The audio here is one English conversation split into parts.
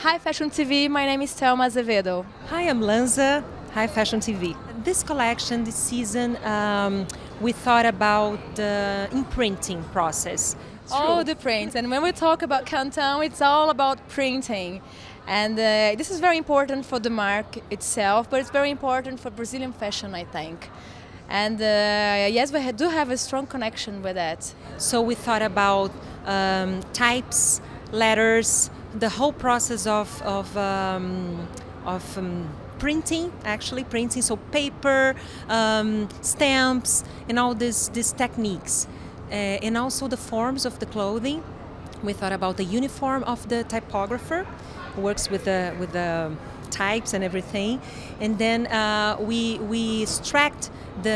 Hi Fashion TV, my name is Thelma Azevedo. Hi, I'm Lanza. Hi, Fashion TV. This collection, this season, we thought about the imprinting process. All the prints, and when we talk about Cantão, it's all about printing. And this is very important for the mark itself, but it's very important for Brazilian fashion, I think. And yes, we do have a strong connection with that. So we thought about types, letters, the whole process of printing, actually printing, so paper, stamps, and all these techniques. And also the forms of the clothing. We thought about the uniform of the typographer, who works with the types and everything. And then we extract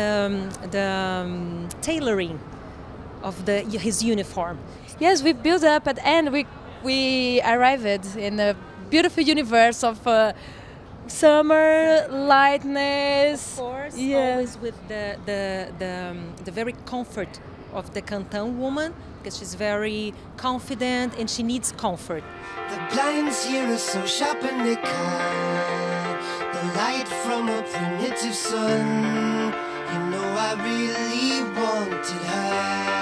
the tailoring of his uniform. Yes, we built up at the end. We arrived in a beautiful universe of summer, lightness. Of course, yeah. Always with the very comfort of the Cantão woman, because she's very confident and she needs comfort. The blinds here are so sharp and they cut the light from a primitive sun. You know I really wanted her.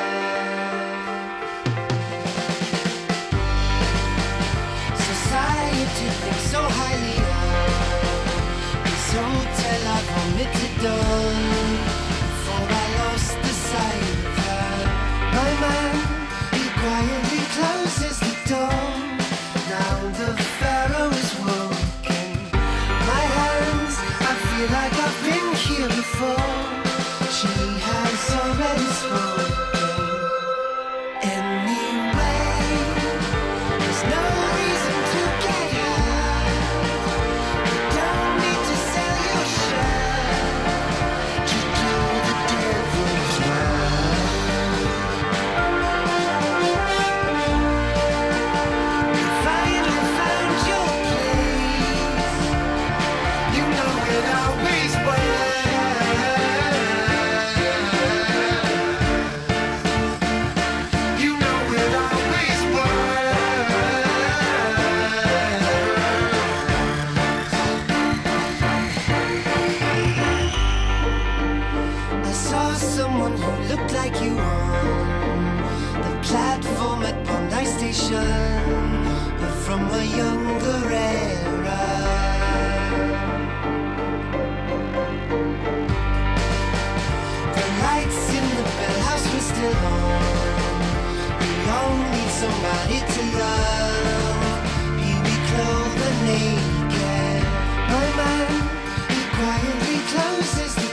Society thinks so highly of this hotel I've omitted on before I lost the sight of her. My man, he quietly closes the door. Now the pharaoh is woken. My hands, I feel like I've been here before. She has already spoken. Anyway, there's no reason to get high. You don't need to sell your shirt to do the devil's work. You finally found your place. You know it always works. You know it always works. I saw someone who looked like you on the platform at Bondi Station, but from a younger era. The lights in the bell house were still on. We all need somebody to love. Here we clothe the naked. My man, he quietly closes the